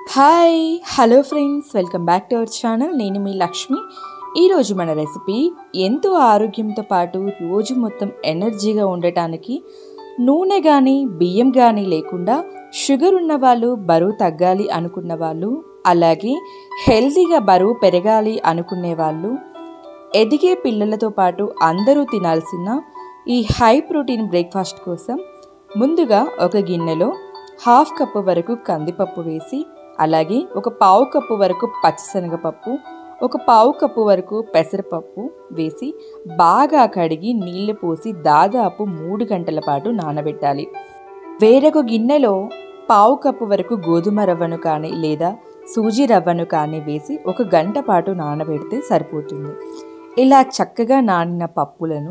Hi hello friends, welcome back to our channel. నేను మీ లక్ష్మి. ఈరోజు మన రెసిపీ ఎంతో ఆరోగ్యంతో పాటు రోజు మొత్తం ఎనర్జీగా ఉండటానికి నూనె కానీ బియ్యం కానీ లేకుండా షుగర్ ఉన్న వాళ్ళు, బరువు తగ్గాలి అనుకున్న వాళ్ళు, అలాగే హెల్తీగా బరువు పెరగాలి అనుకునే వాళ్ళు, ఎదిగే పిల్లలతో పాటు అందరూ తినాల్సిన ఈ హై ప్రోటీన్ బ్రేక్ఫాస్ట్ కోసం ముందుగా ఒక గిన్నెలో హాఫ్ కప్పు వరకు కందిపప్పు వేసి, అలాగే ఒక పావు కప్పు వరకు పచ్చిశనగపప్పు, ఒక పావు కప్పు వరకు పెసరపప్పు వేసి బాగా కడిగి నీళ్లు పోసి దాదాపు 3 గంటల పాటు నానబెట్టాలి. వేరొక గిన్నెలో పావు కప్పు వరకు గోధుమ రవ్వను కానీ లేదా సూజీ రవ్వను కానీ వేసి 1 గంట పాటు నానబెడితే సరిపోతుంది. ఇలా చక్కగా నానిన పప్పులను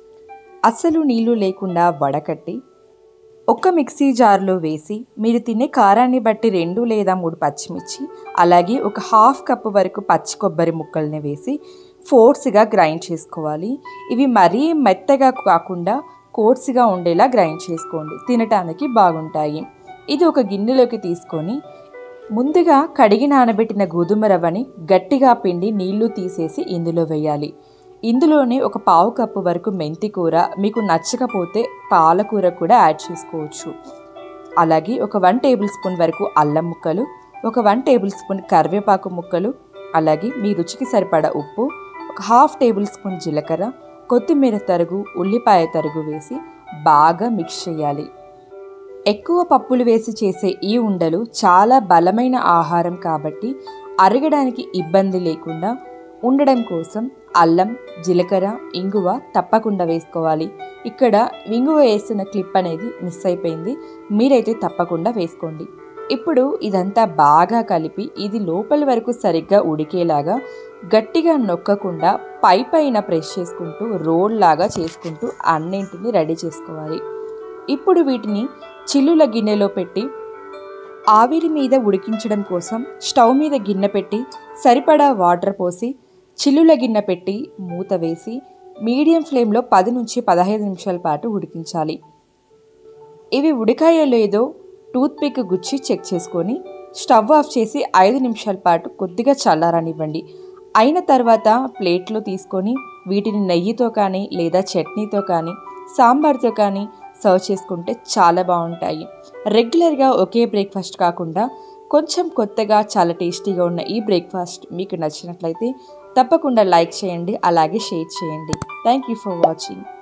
అస్సలు నీళ్లు లేకుండా వడకట్టి ఒక మిక్సీ జార్లో వేసి మీరు తినే కారాన్ని బట్టి 2 లేదా 3 పచ్చిమిర్చి, అలాగే ఒక హాఫ్ కప్పు వరకు పచ్చి కొబ్బరి ముక్కల్ని వేసి ఫోర్స్గా గ్రైండ్ చేసుకోవాలి. ఇవి మరీ మెత్తగా కాకుండా కోర్సుగా ఉండేలా గ్రైండ్ చేసుకోండి, తినటానికి బాగుంటాయి. ఇది ఒక గిన్నెలోకి తీసుకొని ముందుగా కడిగి నానబెట్టిన గోధుమ రవ్వని గట్టిగా పిండి నీళ్లు తీసేసి ఇందులో వేయాలి. ఇందులోనే ఒక పావు కప్పు వరకు మెంతి కూర, మీకు నచ్చకపోతే పాలకూర కూడా యాడ్ చేసుకోవచ్చు. అలాగే ఒక 1 టేబుల్ స్పూన్ వరకు అల్లం ముక్కలు, ఒక 1 టేబుల్ స్పూన్ కరివేపాకు ముక్కలు, అలాగే మీ రుచికి సరిపడా ఉప్పు, ఒక హాఫ్ టేబుల్ స్పూన్ జీలకర్ర, కొత్తిమీర తరుగు, ఉల్లిపాయ తరుగు వేసి బాగా మిక్స్ చేయాలి. ఎక్కువ పప్పులు వేసి చేసే ఈ ఉండలు చాలా బలమైన ఆహారం కాబట్టి అరగడానికి ఇబ్బంది లేకుండా ఉండడం కోసం అల్లం, జీలకర్ర, ఇంగువ తప్పకుండా వేసుకోవాలి. ఇక్కడ ఇంగువ వేసిన క్లిప్ అనేది మిస్ అయిపోయింది, మీరైతే తప్పకుండా వేసుకోండి. ఇప్పుడు ఇదంతా బాగా కలిపి ఇది లోపలి వరకు సరిగ్గా ఉడికేలాగా గట్టిగా నొక్కకుండా పైన ప్రెస్ చేసుకుంటూ రోల్ లాగా చేసుకుంటూ అన్నింటినీ రెడీ చేసుకోవాలి. ఇప్పుడు వీటిని చిల్లుల గిన్నెలో పెట్టి ఆవిరి మీద ఉడికించడం కోసం స్టవ్ మీద గిన్నె పెట్టి సరిపడా వాటర్ పోసి చిల్లుల గిన్నె పెట్టి మూత వేసి మీడియం ఫ్లేమ్లో 10 నుంచి 15 నిమిషాల పాటు ఉడికించాలి. ఇవి ఉడికాయో లేదో టూత్పిక్ గుచ్చి చెక్ చేసుకొని స్టవ్ ఆఫ్ చేసి 5 నిమిషాల పాటు కొద్దిగా చల్లారనివ్వండి. అయిన తర్వాత ప్లేట్లో తీసుకొని వీటిని నెయ్యితో కానీ లేదా చట్నీతో కానీ సాంబార్తో కానీ సర్వ్ చేసుకుంటే చాలా బాగుంటాయి. రెగ్యులర్గా ఒకే బ్రేక్ఫాస్ట్ కాకుండా కొంచెం కొత్తగా చాలా టేస్టీగా ఉన్న ఈ బ్రేక్ఫాస్ట్ మీకు నచ్చినట్లయితే తప్పకుండా లైక్ చేయండి, అలాగే షేర్ చేయండి. Thank you for watching.